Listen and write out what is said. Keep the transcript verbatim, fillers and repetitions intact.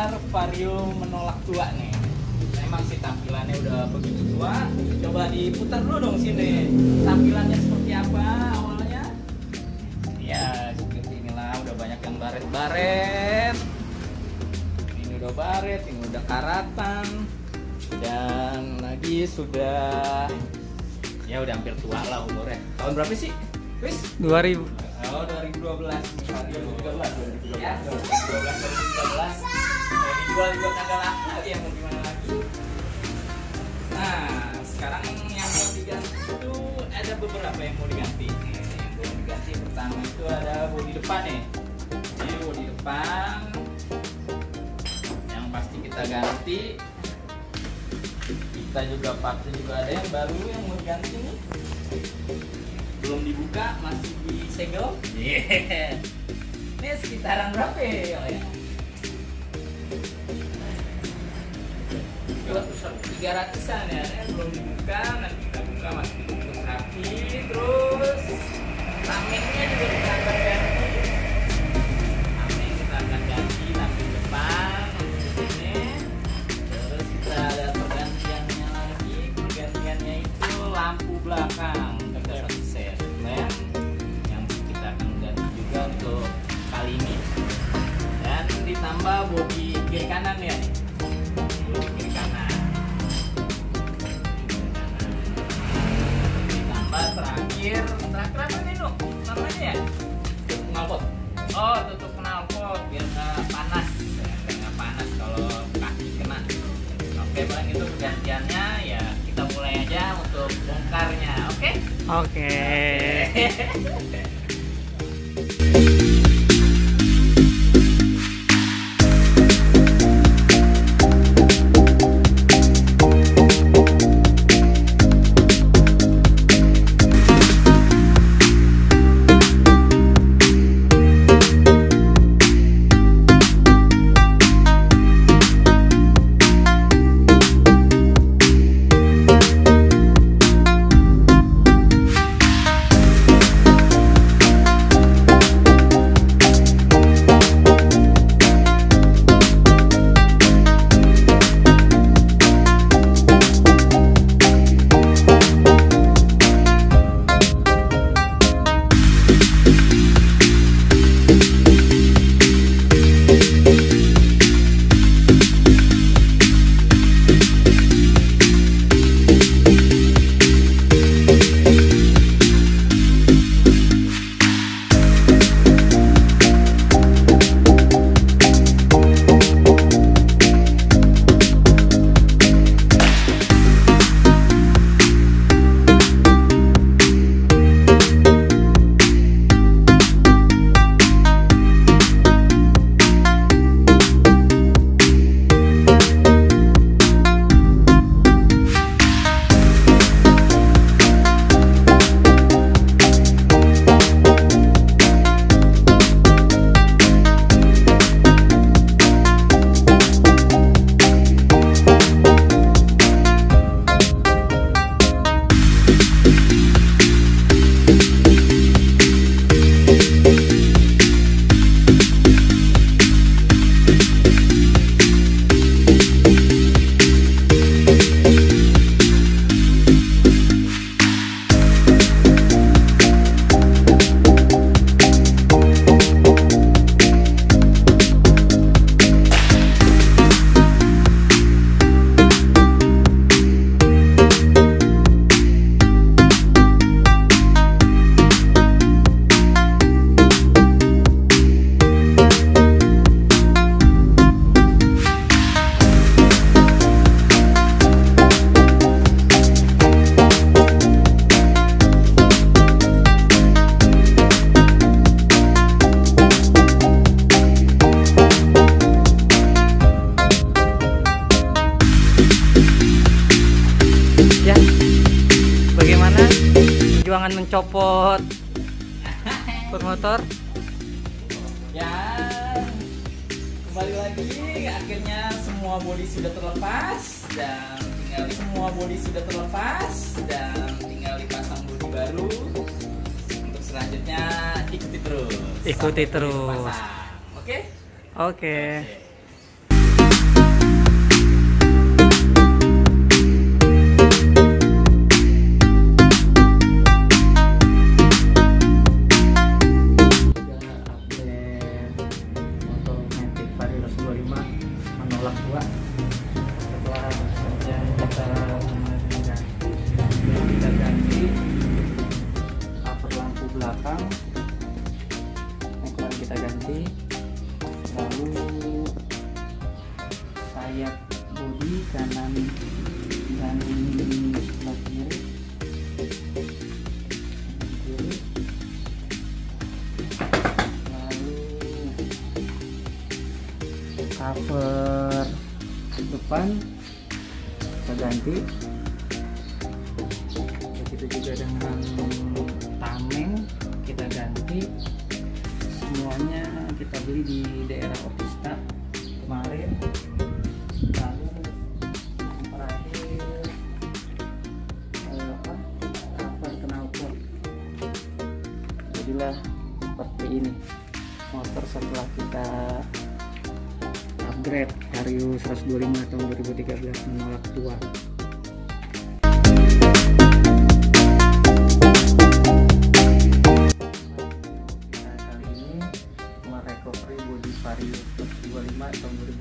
seputar Vario menolak tua nih. Memang sih tampilannya udah begitu tua. Coba diputar dulu dong sini. Tampilannya seperti apa awalnya? Ya seperti inilah, udah banyak yang baret-baret. Ini udah baret, ini udah karatan. Dan lagi sudah, ya udah hampir tua lah umurnya. Tahun berapa sih? Wis? dua ribu. Oh, dua ribu dua belas. dua ribu tiga belas. Ya, dua ribu dua belas, dua ribu tiga belas. Mau dijual juga kagak laku ya, mau gimana lagi. Nah, sekarang yang mau diganti itu ada beberapa yang mau diganti. Nih, yang mau diganti pertama itu ada bodi depan nih. Ini bodi depan yang pasti kita ganti. Kita juga pasti juga ada yang baru yang mau diganti nih. Belum dibuka, masih disegel. Yeah. Ini sekitaran berapa ya? Oh, ya? tiga ratusan ya, ini belum dibuka, nanti kita buka masih ditutup rapi. Terus ramenya juga kita akan ganti. Ramenya kita akan ganti lampu depan di sini. Terus kita ada pergantiannya lagi, pergantiannya itu lampu belakang. Kita satu set lamp yang kita akan ganti juga untuk kali ini. Dan ditambah bodi kiri kanan ya. Kiri kanan. Ditambah terakhir, terakhir apa nih Nuk? Namanya ya? Tutup knalpot. Oh, tutup knalpot biar nggak panas. Ya, biar nggak panas kalau kaki kena. Oke, paling itu pergantiannya ya. Kita mulai aja untuk bongkarnya, oke? Oke. perjuangan mencopot spot motor. Ya, kembali lagi, akhirnya semua bodi sudah terlepas dan tinggal semua bodi sudah terlepas dan tinggal dipasang bodi baru. Untuk selanjutnya ikuti terus. Ikuti terus. Oke? Oke. Oke. kanan dan sebelah kiri, kiri. Lalu cover depan kita ganti, begitu juga dengan tameng kita ganti. Semuanya kita beli di daerah Otista kemarin. Lalu yang terakhir eh, apa cover knalpot. Jadilah seperti ini motor setelah kita upgrade Vario seratus dua puluh lima tahun dua ribu tiga belas menolak tua. Kita kali ini merecovery bodi Vario seratus dua puluh lima tahun dua ribu